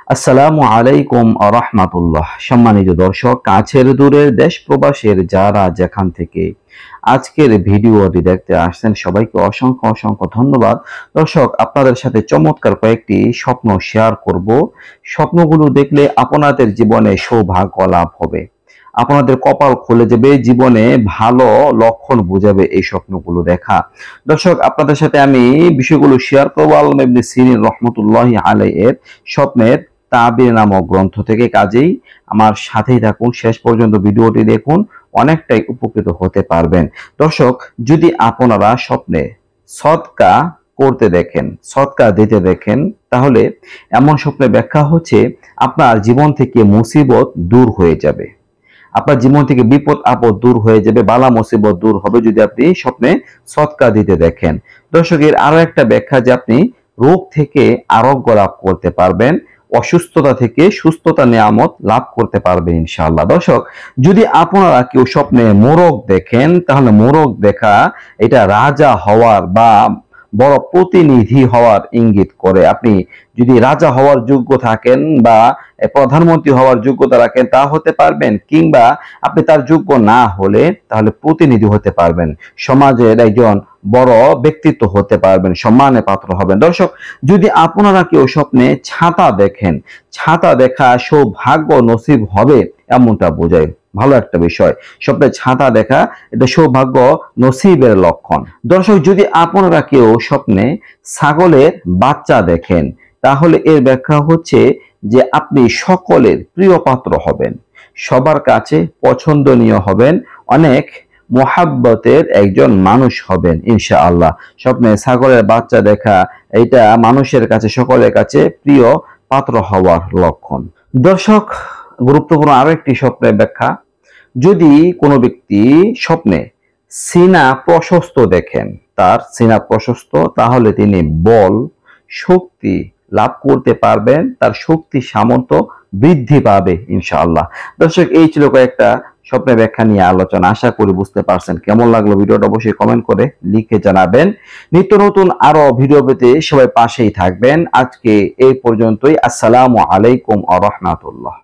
আসসালামু আলাইকুম রাহমাতুল্লাহ। সম্মানিত দর্শক, কাছের দূরের দেশ প্রবাসের যারা যেখান থেকে আজকের ভিডিওটি দেখতে আসছেন সবাইকে অসংখ্য অসংখ্য ধন্যবাদ। দর্শক, আপনাদের সাথে চমৎকার কয়েকটি স্বপ্ন শেয়ার করব। স্বপ্নগুলো দেখলে আপনাদের জীবনে সৌভাগ্য লাভ হবে, আপনাদের কপাল খুলে যাবে, জীবনে ভালো লক্ষণ বোঝাবে এই স্বপ্নগুলো দেখা। দর্শক, আপনাদের সাথে আমি বিষয়গুলো শেয়ার করবো আল্লামা ইবনে সিরিন রহমতুল্লাহি আলাইহির স্বপ্নের তাবির নামক গ্রন্থ থেকে। কাজেই আমার সাথেই থাকুন, শেষ পর্যন্ত ভিডিওটি দেখুন, অনেকটাই উপকৃত হতে পারবেন। দর্শক, যদি আপনারা স্বপ্নে সদকা করতে দেখেন, সদকা দিতে দেখেন, তাহলে এমন স্বপ্নের ব্যাখ্যা হচ্ছে আপনার জীবন থেকে মুসিবত দূর হয়ে যাবে, আপনার জীবন থেকে বিপদ আপদ দূর হয়ে যাবে, বালা মুসিবত দূর হবে যদি আপনি স্বপ্নে সদকা দিতে দেখেন। দর্শকের আরো একটা ব্যাখ্যা যে আপনি রোগ থেকে আরোগ্য লাভ করতে পারবেন, অসুস্থতা থেকে সুস্থতা নিয়ামত লাভ করতে পারবেন ইনশাআল্লাহ। দর্শক, যদি আপনারা কেউ স্বপ্নে মোরগ দেখেন, তাহলে মোরগ দেখা এটা রাজা হওয়ার বা বড় প্রতিনিধি হওয়ার ইঙ্গিত করে। আপনি যদি রাজা হওয়ার যোগ্য থাকেন বা প্রধানমন্ত্রী হওয়ার যোগ্যতা রাখেন, তা হতে পারবেন, কিংবা আপনি তার যোগ্য না হলে তাহলে প্রতিনিধি হতে পারবেন, সমাজের একজন বড় ব্যক্তিত্ব হতে পারবেন, সম্মানে পাত্র হবেন। দর্শক, যদি আপনারা কেউ স্বপ্নে ছাতা দেখেন, ছাতা দেখা সৌভাগ্য নসিব হবে এমনটা বোঝায়, ভালো একটা বিষয়। স্বপ্নে ছাতা দেখা এটা সৌভাগ্য নসিবের লক্ষণ। দর্শক, যদি আপনারা কেউ স্বপ্নে ছাগলের বাচ্চা দেখেন, তাহলে এর ব্যাখ্যা হচ্ছে যে আপনি সকলের প্রিয় পাত্র হবেন, সবার কাছে পছন্দনীয় হবেন, অনেক মোহাব্বতের একজন মানুষ হবেন ইনশাআল্লাহ। স্বপ্নে ছাগলের বাচ্চা দেখা এটা মানুষের কাছে, সকলের কাছে প্রিয় পাত্র হওয়ার লক্ষণ। দর্শক, গুরুত্বপূর্ণ আরো একটি স্বপ্নের ব্যাখ্যা, যদি কোনো ব্যক্তি স্বপ্নে সিনা প্রশস্ত দেখেন, তার সিনা প্রশস্ত, তাহলে তিনি বল শক্তি লাভ করতে পারবেন, তার শক্তি সামর্থ্য বৃদ্ধি পাবে ইনশাআল্লাহ। দর্শক, এই ছিল কয়েকটা স্বপ্নের ব্যাখ্যা নিয়ে আলোচনা। আশা করি বুঝতে পারছেন। কেমন লাগলো ভিডিওটা অবশ্যই কমেন্ট করে লিখে জানাবেন। নিত্য নতুন আরো ভিডিও পেতে সবাই পাশেই থাকবেন। আজকে এই পর্যন্তই। আসসালামু আলাইকুম ওয়া রাহমাতুল্লাহ।